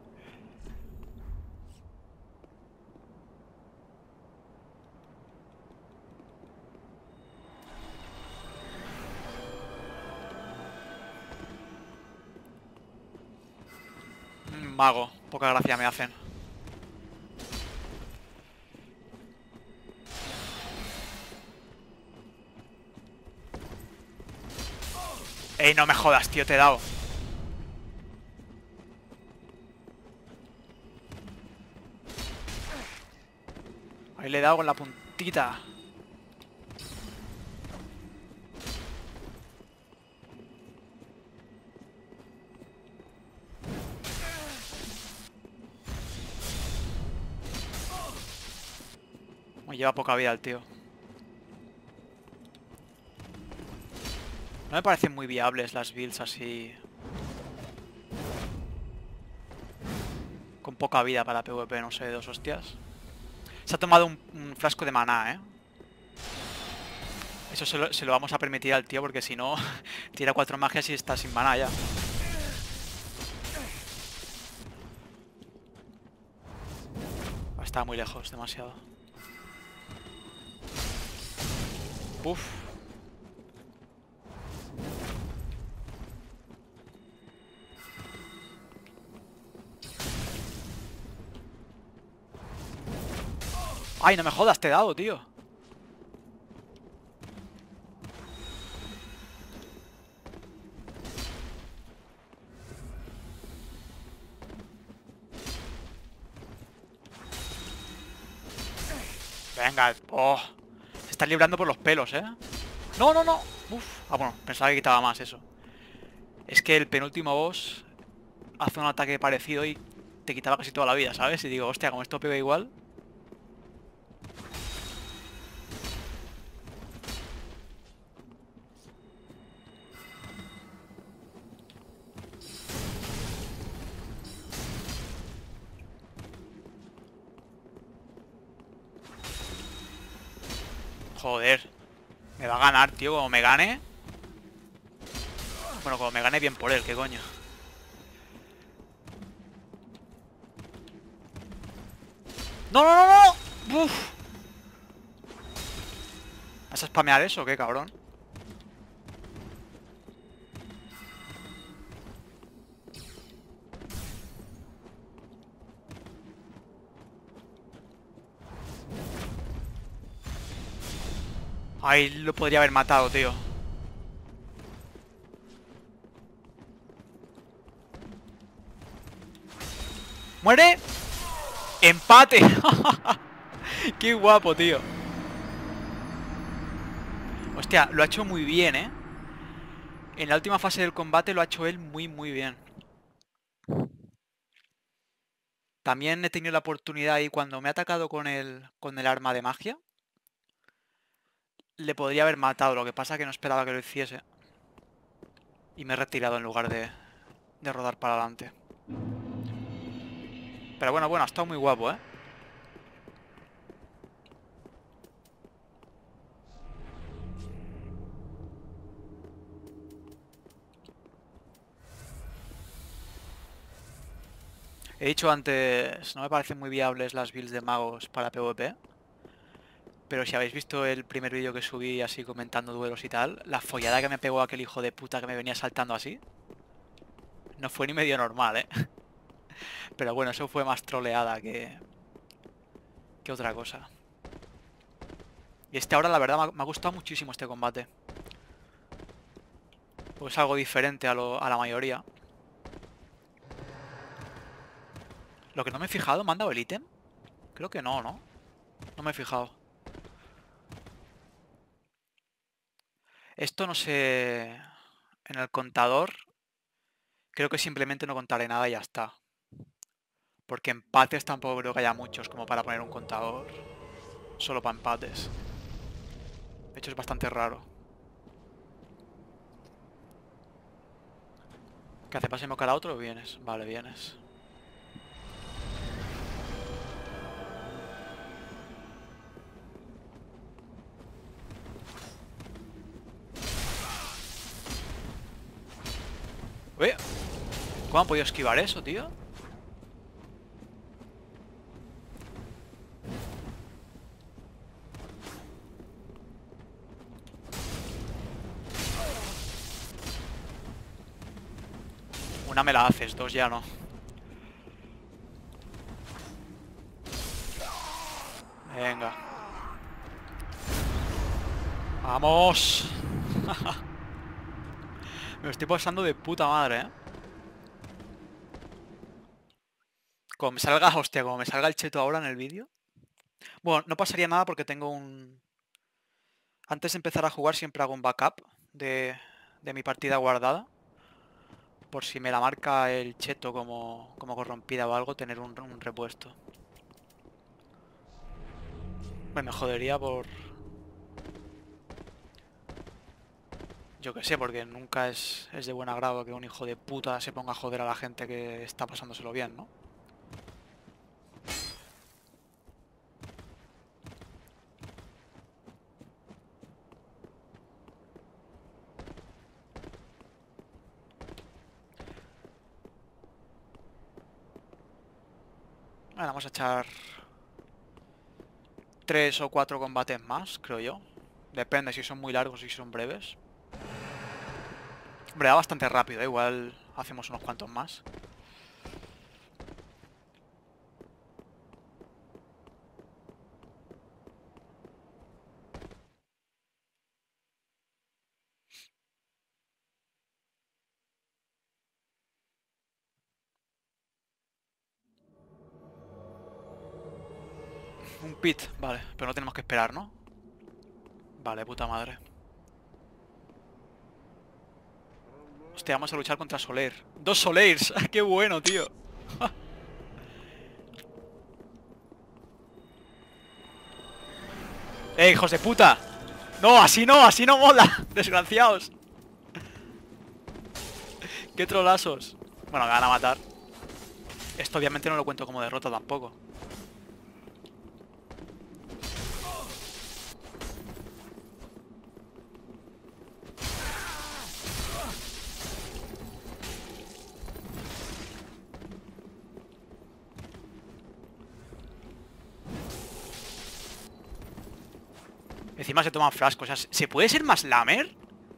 Mago, poca gracia me hacen. ¡Ey, no me jodas, tío! Te he dado. Ahí le he dado con la puntita. Me lleva poca vida el tío. No me parecen muy viables las builds así. Con poca vida para PvP, no sé, dos hostias. Se ha tomado un frasco de maná, ¿eh? Eso se lo vamos a permitir al tío porque si no, tira 4 magias y está sin maná ya. Está muy lejos, demasiado. Uf. ¡Ay, no me jodas! Te he dado, tío. Venga. Oh. Se está librando por los pelos, ¿eh? No, no, no. Uf. Ah, bueno, pensaba que quitaba más eso. Es que el penúltimo boss hace un ataque parecido y te quitaba casi toda la vida, ¿sabes? Y digo, hostia, como esto pega igual. Joder. Me va a ganar, tío, como me gane. Bueno, como me gane bien por él, qué coño. ¡No, no, no, no! ¡Uf! ¿Vas a spamear eso o qué, cabrón? Ahí lo podría haber matado, tío. ¡Muere! ¡Empate! ¡Qué guapo, tío! Hostia, lo ha hecho muy bien, ¿eh? En la última fase del combate lo ha hecho él muy, muy bien. También he tenido la oportunidad ahí cuando me ha atacado con el arma de magia. Le podría haber matado, lo que pasa que no esperaba que lo hiciese. Y me he retirado en lugar de rodar para adelante. Pero bueno, bueno, ha estado muy guapo, ¿eh? He dicho antes, no me parecen muy viables las builds de magos para PvP. Pero si habéis visto el primer vídeo que subí así comentando duelos y tal, la follada que me pegó aquel hijo de puta que me venía saltando así, no fue ni medio normal, ¿eh? Pero bueno, eso fue más troleada que otra cosa. Y este ahora la verdad me ha gustado muchísimo este combate. Pues algo diferente a la mayoría. Lo que no me he fijado, ¿me han dado el ítem? Creo que no, ¿no? No me he fijado. Esto no sé... En el contador... Creo que simplemente no contaré nada y ya está. Porque empates tampoco creo que haya muchos como para poner un contador. Solo para empates. De hecho es bastante raro. ¿Qué hace? ¿Pasa a invocar a otro o vienes? Vale, vienes. Uy, ¿cómo han podido esquivar eso, tío? Una me la haces, dos ya no. Venga. ¡Vamos! Me lo estoy pasando de puta madre, ¿eh? Como me salga, hostia, como me salga el cheto ahora en el vídeo. Bueno, no pasaría nada porque tengo un... Antes de empezar a jugar siempre hago un backup de mi partida guardada. Por si me la marca el cheto como corrompida o algo, tener un repuesto. Me jodería por... Yo qué sé, porque nunca es de buen agrado que un hijo de puta se ponga a joder a la gente que está pasándoselo bien, ¿no? Bueno, vamos a echar 3 o 4 combates más, creo yo. Depende si son muy largos y si son breves. Hombre, va bastante rápido, igual hacemos unos cuantos más. Un pit, vale, pero no tenemos que esperar, ¿no? Vale, puta madre. Hostia, vamos a luchar contra Soler. ¡Dos Solers! ¡Qué bueno, tío! Hijos de puta! ¡No, así no mola! ¡Desgraciados! ¡Qué trolazos! Bueno, me van a matar. Esto obviamente no lo cuento como derrota tampoco. Encima se toman frascos. O sea, ¿se puede ser más lamer?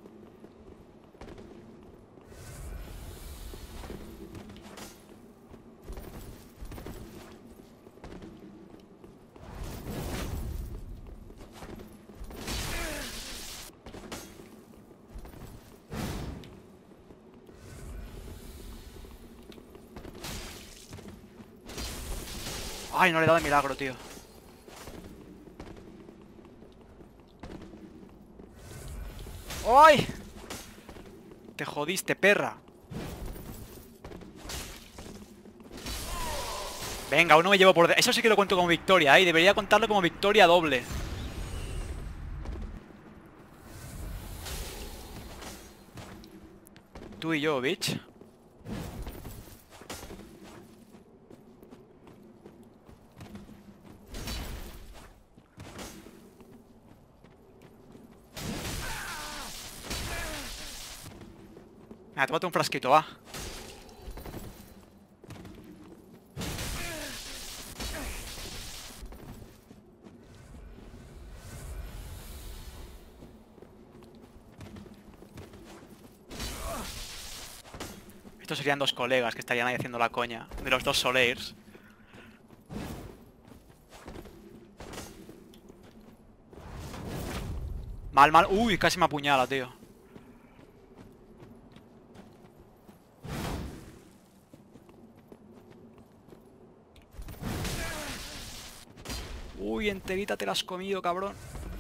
Ay, no le he dado de milagro, tío. ¡Ay! Te jodiste, perra. Venga, uno me llevo por... Eso sí que lo cuento como victoria, ¿eh? Debería contarlo como victoria doble. Tú y yo, bitch. Venga, tómate un frasquito, va. Estos serían dos colegas que estarían ahí haciendo la coña. De los dos Solers. Mal, mal. Uy, casi me apuñala, tío. Uy, enterita te la has comido, cabrón.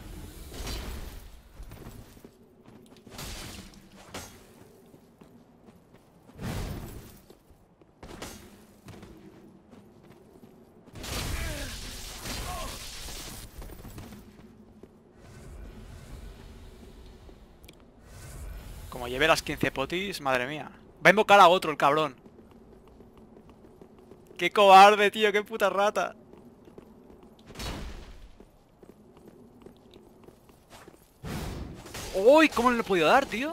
Como lleve las 15 potis, madre mía. Va a invocar a otro el cabrón. ¡Qué cobarde, tío! ¡Qué puta rata! ¡Uy! ¿Cómo no le he podido dar, tío?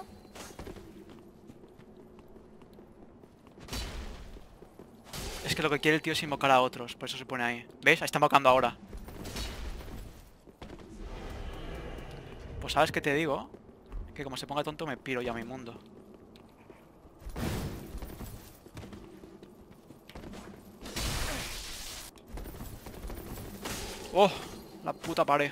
Es que lo que quiere el tío es invocar a otros. Por eso se pone ahí. ¿Ves? Ahí está invocando ahora. Pues ¿sabes qué te digo? Que como se ponga tonto me piro ya a mi mundo. ¡Oh! La puta pared.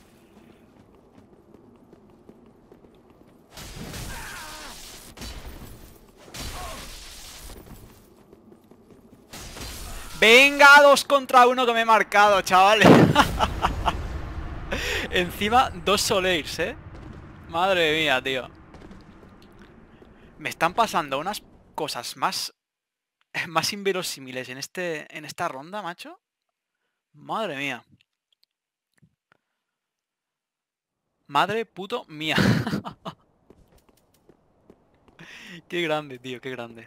Venga, 2 contra 1 que me he marcado, chavales. Encima, 2 Soleirs, ¿eh? Madre mía, tío. Me están pasando unas cosas más inverosímiles en esta ronda, macho. Madre mía. Madre puto mía. Qué grande, tío, qué grande.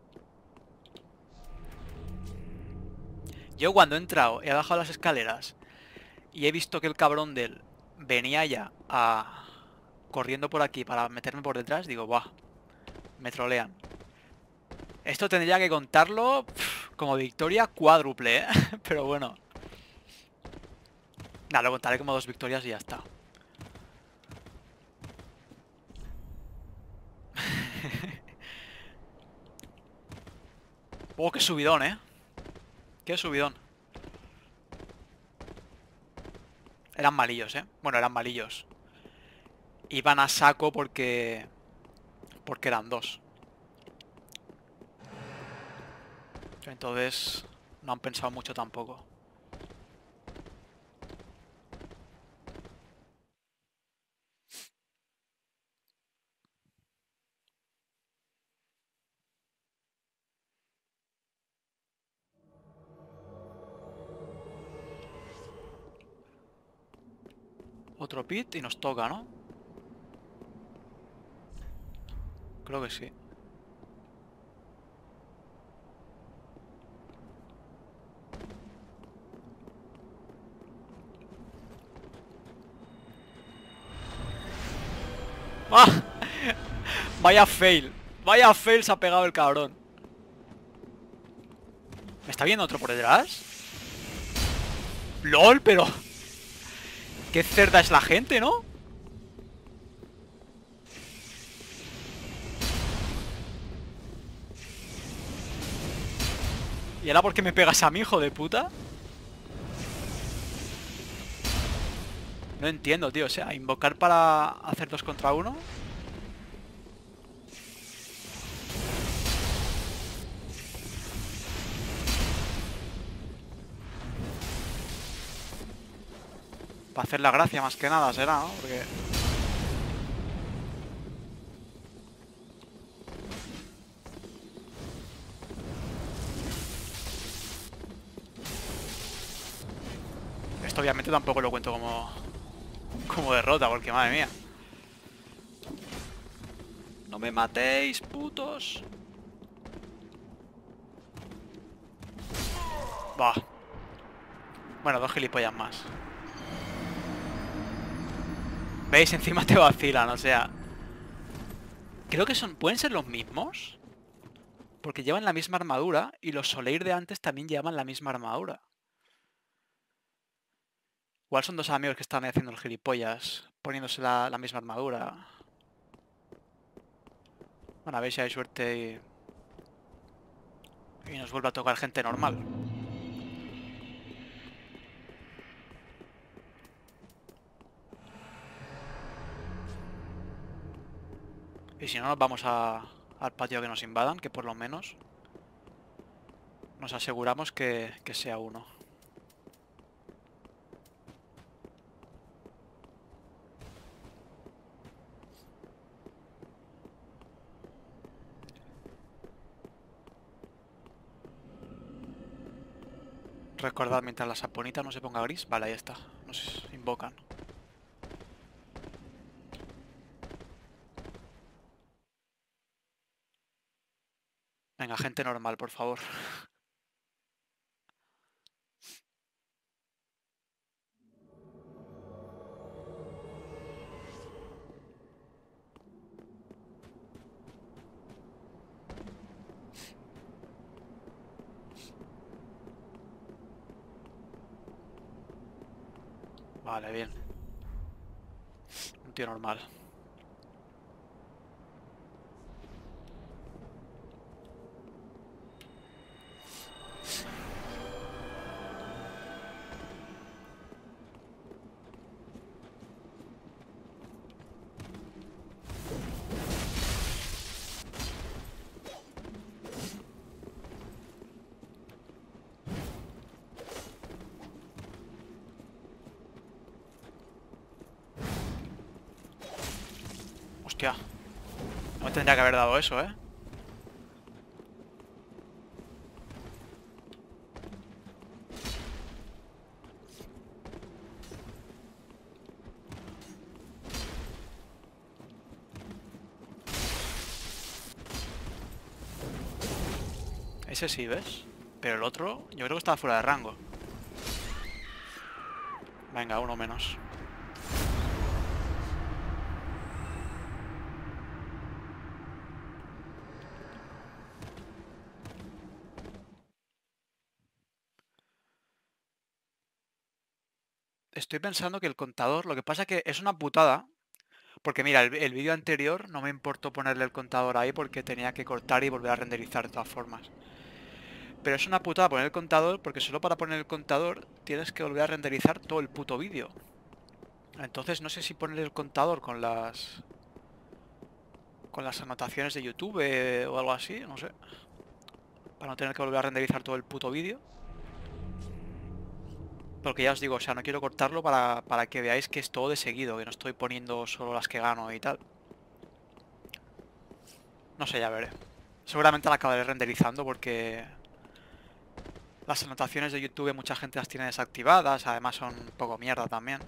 Yo cuando he entrado, he bajado las escaleras y he visto que el cabrón de él venía ya corriendo por aquí para meterme por detrás, digo, buah, me trolean. Esto tendría que contarlo como victoria cuádruple, ¿eh? Pero bueno. Nada, lo contaré como 2 victorias y ya está. Oh, qué subidón, ¿eh? Qué subidón. Eran malillos, ¿eh? Bueno, eran malillos. Iban a saco porque eran 2. Entonces no han pensado mucho tampoco. Otro pit y nos toca, ¿no? Creo que sí. ¡Ah! Vaya fail. Vaya fail se ha pegado el cabrón. ¿Me está viendo otro por detrás? ¡Lol! Pero... qué cerda es la gente, ¿no? ¿Y ahora por qué me pegas a mí, hijo de puta? No entiendo, tío. O sea, invocar para hacer 2 contra 1. Para hacer la gracia más que nada será, ¿no? Porque... esto obviamente tampoco lo cuento como derrota, porque madre mía. No me matéis, putos. Bah. Bueno, 2 gilipollas más. ¿Veis? Encima te vacilan, o sea... creo que pueden ser los mismos. Porque llevan la misma armadura y los Soleil de antes también llevan la misma armadura. Igual son 2 amigos que están haciendo el gilipollas, poniéndose la misma armadura. Bueno, a ver si hay suerte y nos vuelve a tocar gente normal. Y si no, nos vamos al patio que nos invadan, que por lo menos nos aseguramos que sea uno. Recordad mientras la saponita no se ponga gris. Vale, ahí está. Nos invocan. Venga, gente normal, por favor. Vale, bien. Un tío normal. Hostia. No me tendría que haber dado eso, ¿eh? Ese sí, ¿ves? Pero el otro, yo creo que estaba fuera de rango. Venga, uno menos. Estoy pensando que el contador, lo que pasa que es una putada. Porque mira, el vídeo anterior no me importó ponerle el contador ahí porque tenía que cortar y volver a renderizar de todas formas. Pero es una putada poner el contador porque solo para poner el contador tienes que volver a renderizar todo el puto vídeo. Entonces no sé si poner el contador con las anotaciones de YouTube o algo así, no sé. Para no tener que volver a renderizar todo el puto vídeo. Porque ya os digo, o sea, no quiero cortarlo para que veáis que es todo de seguido, que no estoy poniendo solo las que gano y tal. No sé, ya veré. Seguramente la acabaré renderizando porque las anotaciones de YouTube mucha gente las tiene desactivadas, además son un poco mierda también.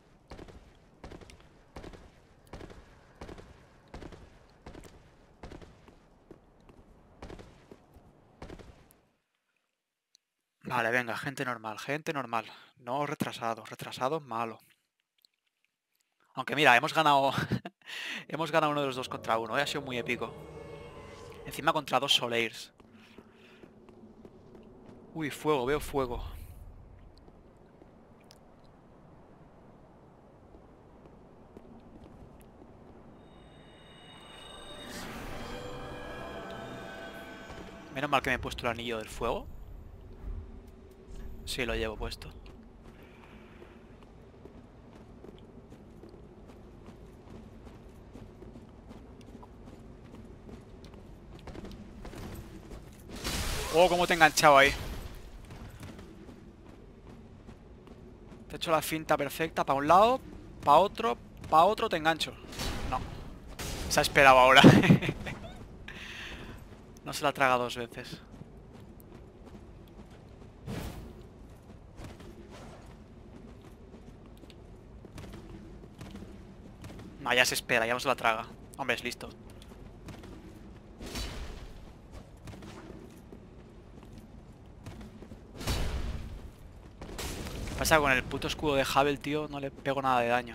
Vale, venga, gente normal, gente normal. No retrasados, retrasados malo. Aunque mira, hemos ganado hemos ganado uno de los dos contra uno, ha sido muy épico. Encima contra dos Soleirs. Uy, fuego, veo fuego. Menos mal que me he puesto el anillo del fuego. Sí, lo llevo puesto. Oh, cómo te he enganchado ahí. Te he hecho la finta perfecta para un lado, para otro te engancho. No, se ha esperado ahora. No se la traga dos veces. No, ya se espera, ya no se la traga. Hombre, es listo. ¿Qué pasa con el puto escudo de Havel, tío? No le pego nada de daño.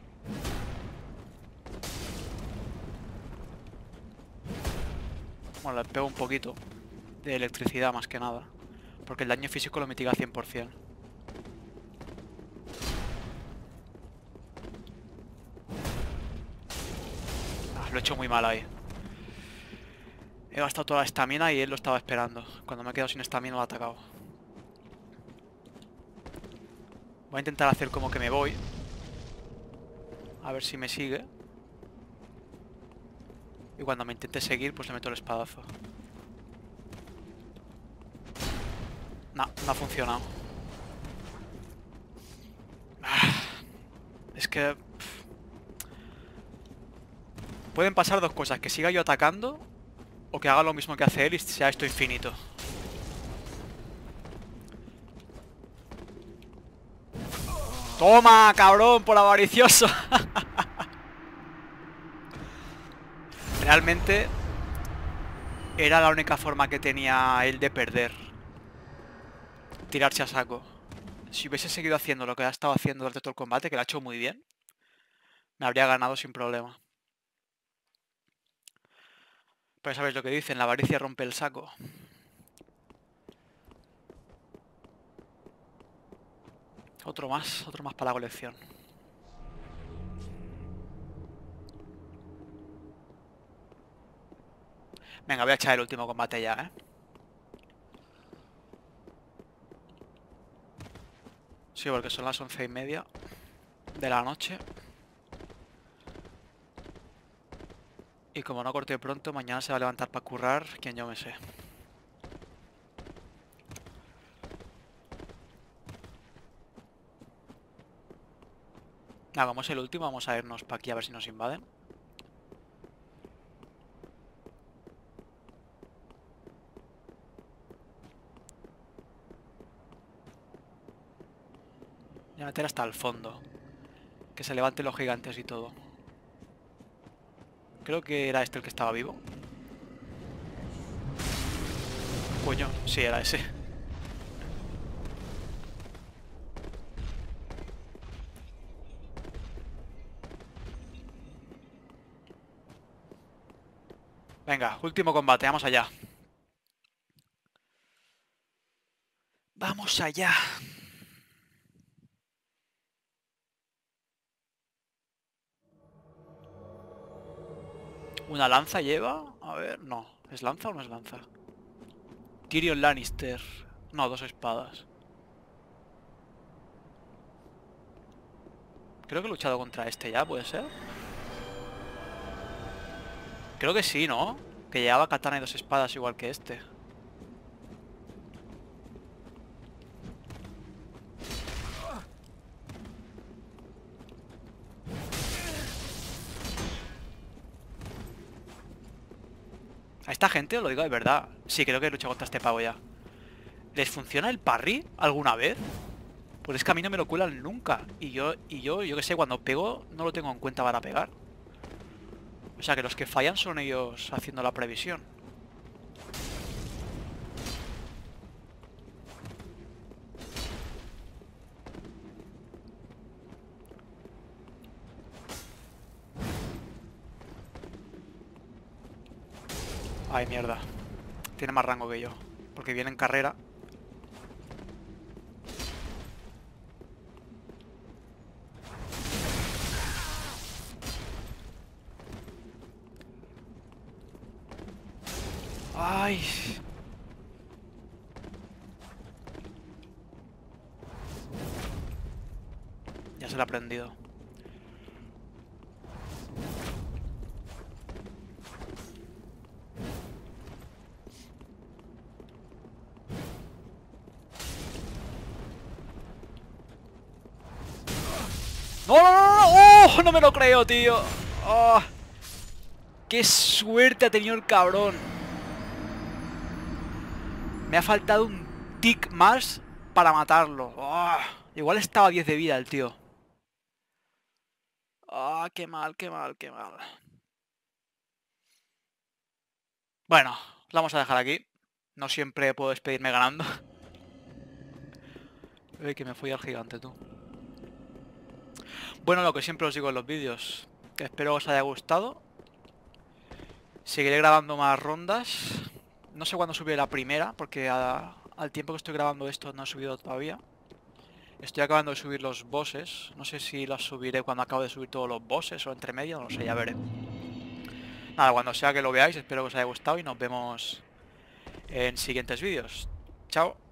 Bueno, le pego un poquito de electricidad más que nada. Porque el daño físico lo mitiga 100%. Lo he hecho muy mal ahí. He gastado toda la estamina y él lo estaba esperando. Cuando me he quedado sin estamina lo ha atacado. Voy a intentar hacer como que me voy. A ver si me sigue. Y cuando me intente seguir, pues le meto el espadazo. No, no ha funcionado. Es que... pueden pasar dos cosas. Que siga yo atacando o que haga lo mismo que hace él y sea esto infinito. ¡Toma, cabrón, por avaricioso! Realmente era la única forma que tenía él de perder. Tirarse a saco. Si hubiese seguido haciendo lo que ha estado haciendo durante todo el combate, que lo ha hecho muy bien, me habría ganado sin problema. Pero sabéis lo que dicen, la avaricia rompe el saco. Otro más para la colección. Venga, voy a echar el último combate ya, ¿eh? Sí, porque son las 11:30 de la noche. Y como no corté pronto, mañana se va a levantar para currar, quien yo me sé. Nada, como es el último, vamos a irnos para aquí a ver si nos invaden. Voy a meter hasta el fondo. Que se levanten los gigantes y todo. Creo que era este el que estaba vivo. Coño, sí, era ese. Venga, último combate, vamos allá. ¡Vamos allá! ¿Una lanza lleva? A ver, no. ¿Es lanza o no es lanza? Tyrion Lannister. No, 2 espadas. Creo que he luchado contra este ya, ¿puede ser? Creo que sí, ¿no? Que llevaba katana y 2 espadas igual que este. A esta gente, os lo digo de verdad. Sí, creo que he luchado contra este pavo ya. ¿Les funciona el parry alguna vez? Pues es que a mí no me lo cuelan nunca. Y yo que sé, cuando pego no lo tengo en cuenta para pegar. O sea que los que fallan son ellos haciendo la previsión. Ay, mierda. Tiene más rango que yo. Porque viene en carrera. Ay. Ya se lo ha aprendido. ¡No, no, no, no! ¡Oh! No me lo creo, tío. ¡Oh! ¡Qué suerte ha tenido el cabrón! Me ha faltado un tick más para matarlo. ¡Oh! Igual estaba a 10 de vida el tío. ¡Ah! ¡Qué mal, qué mal, qué mal! Bueno, lo vamos a dejar aquí. No siempre puedo despedirme ganando. Uy, que me fui al gigante, tú. Bueno, lo que siempre os digo en los vídeos, que espero os haya gustado. Seguiré grabando más rondas. No sé cuándo subiré la primera, porque al tiempo que estoy grabando esto no he subido todavía. Estoy acabando de subir los bosses. No sé si las subiré cuando acabe de subir todos los bosses o entre medio, no sé, ya veré. Nada, cuando sea que lo veáis, espero que os haya gustado y nos vemos en siguientes vídeos. Chao.